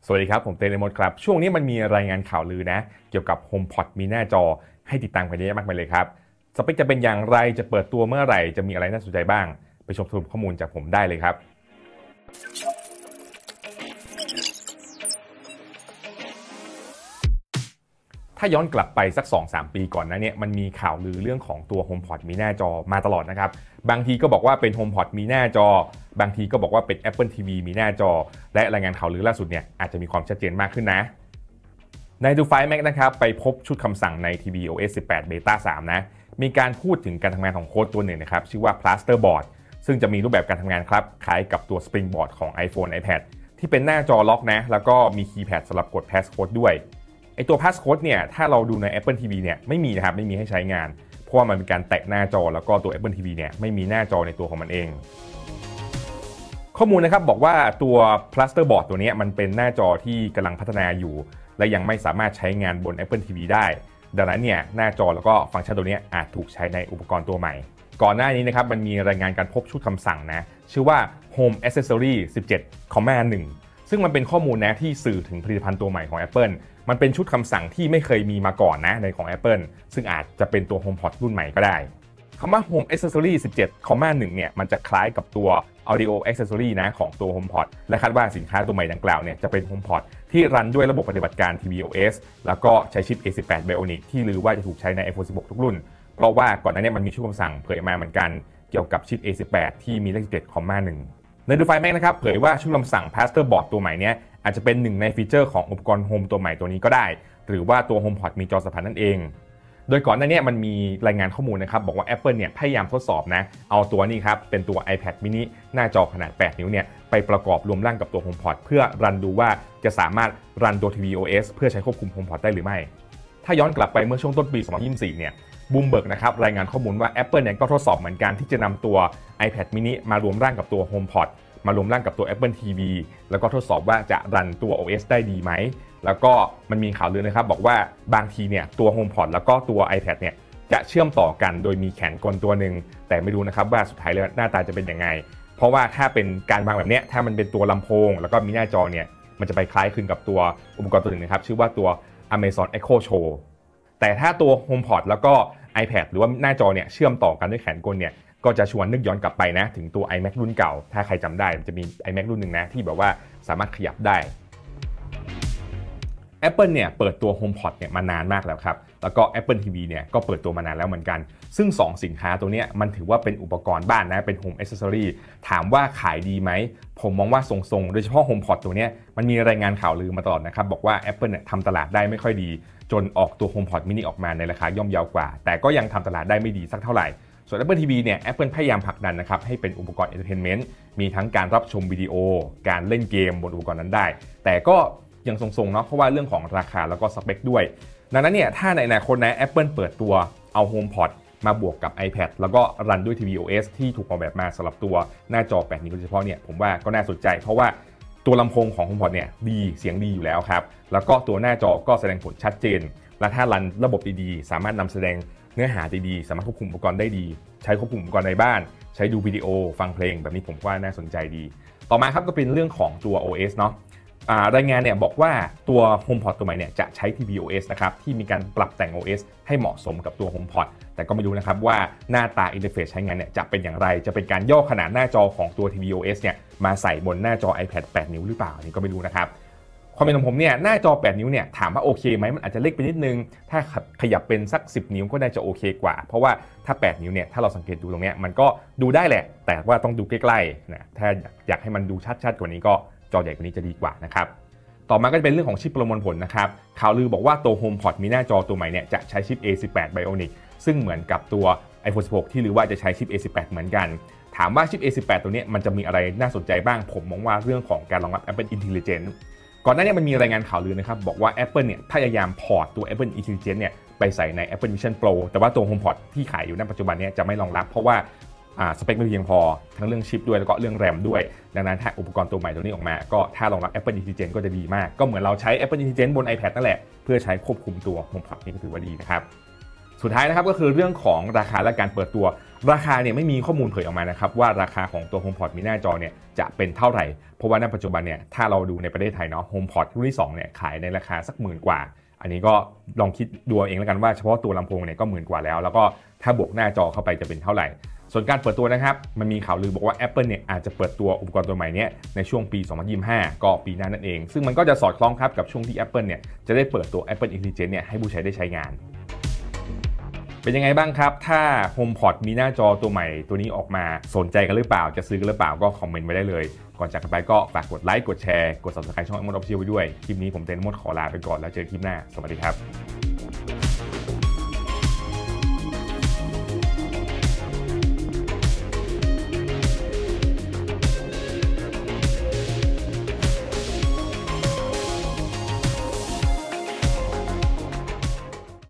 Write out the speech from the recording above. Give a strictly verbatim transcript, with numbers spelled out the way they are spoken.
สวัสดีครับผมเต้นมดครับช่วงนี้มันมีรายงานข่าวลือนะเกี่ยวกับ HomePod มีหน้าจอให้ติดตามกันเยอะมากมายเลยครับสเปคจะเป็นอย่างไรจะเปิดตัวเมื่อไหร่จะมีอะไรน่าสนใจบ้างไปชมสรุปข้อมูลจากผมได้เลยครับถ้าย้อนกลับไปสัก สองถึงสาม ปีก่อนนะเนี่ยมันมีข่าวลือเรื่องของตัว HomePod มีหน้าจอมาตลอดนะครับบางทีก็บอกว่าเป็น HomePod มีหน้าจอบางทีก็บอกว่าเป็น Apple ที วี มีหน้าจอและรายงานข่าวลือล่าสุดเนี่ยอาจจะมีความชัดเจนมากขึ้นนะใน ดู ไฟล์ Mac นะครับไปพบชุดคำสั่งใน tvOS สิบแปด Beta สามนะมีการพูดถึงการทำงานของโค้ดตัวหนึ่งนะครับชื่อว่า Plasterboard ซึ่งจะมีรูปแบบการทำงานครับคล้ายกับตัว Springboard ของ iPhone iPad ที่เป็นหน้าจอล็อกนะแล้วก็มีคีย์แพดสำหรับกด Passcode ด้วยไอตัว Passcode เนี่ยถ้าเราดูใน Apple ที วี เนี่ยไม่มีนะครับไม่มีให้ใช้งานเพราะว่ามันเป็นการแตะหน้าจอแล้วก็ตัว Apple ที วี เนี่ยไม่มีหน้าจอในตัวของมันเองข้อมูลนะครับบอกว่าตัว Plasterboard ตัวนี้มันเป็นหน้าจอที่กำลังพัฒนาอยู่และยังไม่สามารถใช้งานบน Apple ที วี ได้ดังนั้นเนี่ยหน้าจอแล้วก็ฟังก์ชันตัวนี้อาจถูกใช้ในอุปกรณ์ตัวใหม่ก่อนหน้านี้นะครับมันมีรายงานการพบชุดคำสั่งนะชื่อว่า Home Accessory สิบเจ็ด หนึ่ง ซึ่งมันเป็นข้อมูลนะที่สื่อถึงผลิตภัณฑ์ตัวใหม่ของ Apple มันเป็นชุดคำสั่งที่ไม่เคยมีมาก่อนนะในของ Apple ซึ่งอาจจะเป็นตัว HomePod รุ่นใหม่ก็ได้คำว่า Home Accessory สิบเจ็ด หนึ่ง เนี่ยมันจะคล้ายกับตัว Audio Accessory นะของตัว HomePod และคาดว่าสินค้าตัวใหม่ดังกล่าวเนี่ยจะเป็น HomePod ที่รันด้วยระบบปฏิบัติการ tvOS แล้วก็ใช้ชิป เอ สิบแปด Bionic ที่ลือว่าจะถูกใช้ใน iPhone สิบหก ทุกรุ่นเพราะว่าก่อนหน้านี้มันมีชุดคำสั่งเผยมาเหมือนกันเกี่ยวกับชิป เอ สิบแปด ที่มีเลข สิบเจ็ด หนึ่ง ใน ดู ไฟล์ Mac นะครับเผยว่าชุดคำสั่ง Plasterboard ตัวใหม่เนี้ยอาจจะเป็นหนึ่งในฟีเจอร์ของอุปกรณ์ Home ตัวใหม่ตัวนี้ก็ได้หรือว่าตัว HomePod มีจอสัมผัสนั่นเองโดยก่อนหน้านี้มันมีรายงานข้อมูลนะครับบอกว่า Apple เนี่ยพยายามทดสอบนะเอาตัวนี้ครับเป็นตัว iPad mini หน้าจอขนาดแปดนิ้วเนี่ยไปประกอบรวมร่างกับตัว HomePod เพื่อรันดูว่าจะสามารถรันตัว tvOS เพื่อใช้ควบคุม HomePod ได้หรือไม่ถ้าย้อนกลับไปเมื่อช่วงต้นปีสองพันยี่สิบสี่เนี่ยบูมเบิร์กนะครับรายงานข้อมูลว่า Apple เนี่ยก็ทดสอบเหมือนกันที่จะนำตัว iPad mini มารวมร่างกับตัว HomePod มารวมร่างกับตัว Apple ที วี แล้วก็ทดสอบว่าจะรันตัว โอ เอส ได้ดีไหมแล้วก็มันมีข่าวลือนะครับบอกว่าบางทีเนี่ยตัว HomePod แล้วก็ตัว iPad เนี่ยจะเชื่อมต่อกันโดยมีแขนกลตัวหนึ่งแต่ไม่รู้นะครับว่าสุดท้ายแล้วหน้าตาจะเป็นยังไงเพราะว่าถ้าเป็นการวางแบบนี้ถ้ามันเป็นตัวลำโพงแล้วก็มีหน้าจอเนี่ยมันจะไปคล้ายคลึงกับตัวอุปกรณ์ตัวหนึ่งนะครับชื่อว่าตัว Amazon Echo Show แต่ถ้าตัว HomePod แล้วก็ iPad หรือว่าหน้าจอเนี่ยเชื่อมต่อกันด้วยแขนกลเนี่ยก็จะชวนนึกย้อนกลับไปนะถึงตัว iMac รุ่นเก่าถ้าใครจำได้มันจะมี iMac รุ่นหนึ่งนะที่แบบว่าสามารถขยับได้ Apple เนี่ยเปิดตัว HomePod เนี่ยมานานมากแล้วครับแล้วก็ Apple ที วี เนี่ยก็เปิดตัวมานานแล้วเหมือนกันซึ่งสองสินค้าตัวนี้มันถือว่าเป็นอุปกรณ์บ้านนะเป็น Home Accessory ถามว่าขายดีไหมผมมองว่าทรงๆโดยเฉพาะ HomePod ตัวนี้มันมีรายงานข่าวลือมาตลอดนะครับบอกว่า Apple เนี่ยทำตลาดได้ไม่ค่อยดีจนออกตัว HomePod mini ออกมาในราคาย่อมเยาวกว่าแต่ก็ยังทำตลาดได้ไม่ดีสักเท่าไหร่ส่วน Apple ที วี เนี่ย Apple พยายามผลักดันนะครับให้เป็นอุปกรณ์ Entertainment มีทั้งการรับชมวิดีโอการเล่นเกมบนอุปกรณ์นั้นได้แต่ก็ยังทรงๆเนาะเพราะว่าเรื่องของราคาแล้วก็สเปคด้วยดังนั้นเนี่ยถ้าในอนาคตนะ Apple เปิดตัวเอา HomePod มาบวกกับ iPad แล้วก็รันด้วย tvOS ที่ถูกออกแบบมาสำหรับตัวหน้าจอแปดนิ้วโดยเฉพาะเนี่ยผมว่าก็น่าสนใจเพราะว่าตัวลำโพงของ HomePod เนี่ยดีเสียงดีอยู่แล้วครับแล้วก็ตัวหน้าจอก็แสดงผลชัดเจนและถ้ารันระบบดีๆสามารถนำแสดงเนื้อหาดีๆสามารถควบคุมอุปกรณ์ได้ดีใช้ควบคุมอุปกรณ์ในบ้านใช้ดูวิดีโอฟังเพลงแบบนี้ผมว่าน่าสนใจดีต่อมาครับก็เป็นเรื่องของตัว โอ เอส เนาะรายงานเนี่ยบอกว่าตัว HomePod ตัวใหม่เนี่ยจะใช้ tvOS นะครับที่มีการปรับแต่ง โอ เอส ให้เหมาะสมกับตัว HomePod แต่ก็ไม่รู้นะครับว่าหน้าตาอินเทอร์เฟซใช้งานเนี่ยจะเป็นอย่างไรจะเป็นการย่อขนาดหน้าจอของตัว tvOS เนี่ยมาใส่บนหน้าจอ iPad แปดนิ้วหรือเปล่านี่ก็ไม่รู้นะครับความเป็นของผมเนี่ยหน้าจอแปดนิ้วเนี่ยถามว่าโอเคไหมมันอาจจะเล็กไปนิดนึงถ้าขยับเป็นสักสิบนิ้วก็น่าจะโอเคกว่าเพราะว่าถ้าแปดนิ้วเนี่ยถ้าเราสังเกตดูตรงเนี้ยมันก็ดูได้แหละแต่ว่าต้องดูใกล้ๆนะถ้าอยากให้มันดูชัดๆกว่านี้ก็จอใหญ่กว่านี้จะดีกว่านะครับต่อมาก็จะเป็นเรื่องของชิปประมวลผลนะครับข่าวลือบอกว่าตัว HomePod มีหน้าจอตัวใหม่เนี่ยจะใช้ชิป เอ สิบแปด Bionic ซึ่งเหมือนกับตัว iPhone สิบหก ที่ลือว่าจะใช้ชิป เอ สิบแปด เหมือนกันถามว่าชิป เอ สิบแปด ตัวนี้มันจะมีอะไรน่าสนใจบ้างผมมองว่าเรื่องของการรองรับ Apple Intelligence ก่อนหน้านี้มันมีรายงานข่าวลือนะครับบอกว่า Apple เนี่ยพยายามพอร์ตตัว Apple Intelligence เนี่ยไปใส่ใน Apple Vision Pro แต่ว่าตัว HomePod ที่ขายอยู่ในปัจจุบันนี้จะไม่รองรับเพราะว่าสเปคไม่เพียงพอทั้งเรื่องชิปด้วยแล้วก็เรื่องแรมด้วยดังนั้นถ้าอุปกรณ์ตัวใหม่ตัวนี้ออกมาก็ถ้ารองรับ Apple Intelligence ก็จะดีมากก็เหมือนเราใช้ Apple Intelligence บน iPad นั่นแหละเพื่อใช้ควบคุมตัว HomePod นี่ก็ถือว่าดีนะครับสุดท้ายนะครับก็คือเรื่องของราคาและการเปิดตัวราคาเนี่ยไม่มีข้อมูลเผยออกมานะครับว่าราคาของตัว HomePod มีหน้าจอเนี่ยจะเป็นเท่าไหร่เพราะว่าในปัจจุบันเนี่ยถ้าเราดูในประเทศไทยเนาะ HomePod รุ่นที่สองเนี่ยขายในราคาสักหมื่นกว่าอันนี้ก็ลองคิดดูเองแล้วกันว่าเฉพาะตัวลำโพงเนี่ยก็หมื่นกว่าแล้วแล้วก็ถ้าบวกหน้าจอเข้าไปจะเป็นเท่าไหร่ส่วนการเปิดตัวนะครับมันมีข่าวลือบอกว่า Apple เนี่ยอาจจะเปิดตัวอุปกรณ์ตัวใหม่นี้ในช่วงปีสองพันยี่สิบห้าก็ปีหน้านั่นเองซึ่งมันก็จะสอดคล้องครับกับช่วงที่ Apple เนี่ยจะได้เปิดตัว Apple Intelligence เนี่ยให้ผู้ใช้ได้ใช้งานเป็นยังไงบ้างครับถ้า HomePod มีหน้าจอตัวใหม่ตัวนี้ออกมาสนใจกันหรือเปล่าจะซื้อกันหรือเปล่าก็คอมเมนต์ไว้ได้เลยก่อนจากกันไปก็ฝากกดไลค์กดแชร์กด Subscribe ช่อง Mode Official ไว้ด้วยคลิปนี้ผมเต้นมดขอลาไปก่อนแล้วเจอคลิปหน้าสวัสดีครับ